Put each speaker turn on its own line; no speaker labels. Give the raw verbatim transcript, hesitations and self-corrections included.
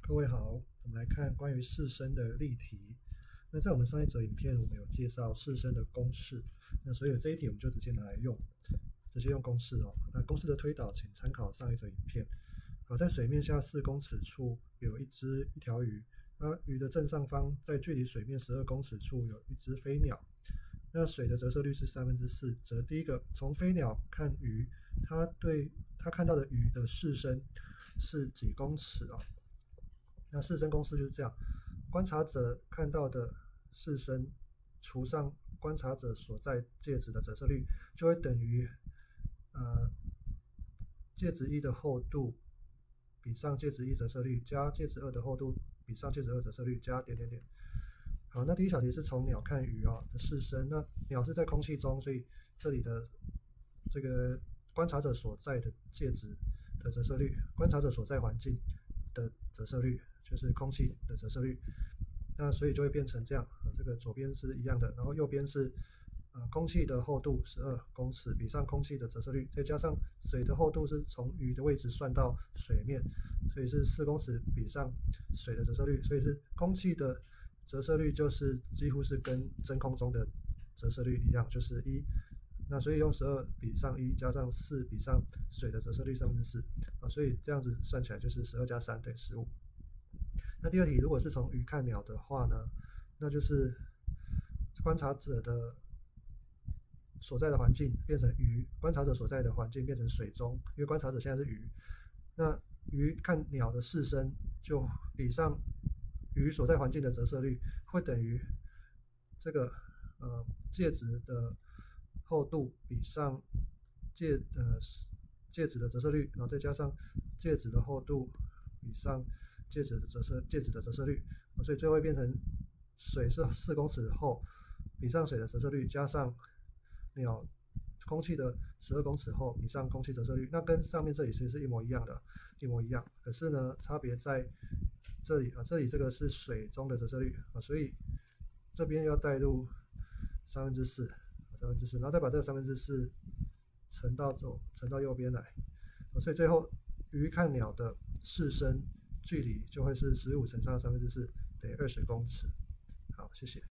各位好，我们来看关于视深的例题。那在我们上一则影片，我们有介绍视深的公式，那所以这一题我们就直接拿来用，直接用公式哦。那公式的推导，请参考上一则影片。好，在水面下四公尺处有一只一条鱼，那鱼的正上方在距离水面十二公尺处有一只飞鸟。那水的折射率是三分之四，则第一个从飞鸟看鱼，它对它看到的鱼的视深是几公尺啊？那视深公式就是这样，观察者看到的视深除上观察者所在介质的折射率，就会等于呃介质一的厚度比上介质一折射率加介质二的厚度比上介质二折射率加点点点。好，那第一小题是从鸟看鱼啊的视深，那鸟是在空气中，所以这里的这个观察者所在的介质的折射率，观察者所在环境的折射率就是空气的折射率，那所以就会变成这样啊，这个左边是一样的，然后右边是呃空气的厚度十二公尺比上空气的折射率，再加上水的厚度是从鱼的位置算到水面，所以是四公尺比上水的折射率，所以是空气的折射率就是几乎是跟真空中的折射率一样，就是一。那所以用十二比上一加上四比上水的折射率三分之四啊，所以这样子算起来就是十二加三等于十五。那第二题如果是从鱼看鸟的话呢，那就是观察者的所在的环境变成鱼，观察者所在的环境变成水中，因为观察者现在是鱼，那鱼看鸟的视深就比上鱼所在环境的折射率会等于这个呃介质的厚度比上介呃介质的折射率，然后再加上介质的厚度比上介质的折射介质的折射率，所以最后会变成水是四公尺厚比上水的折射率加上鸟空气的十二公尺厚比上空气折射率，那跟上面这里其实是一模一样的，一模一样。可是呢，差别在这里啊，这里这个是水中的折射率啊，所以这边要带入三分之四，三分之四，然后再把这个三分之四乘到走乘到右边来，所以最后鱼看鸟的视深距离就会是十五乘上三分之四等于二十公尺。好，谢谢。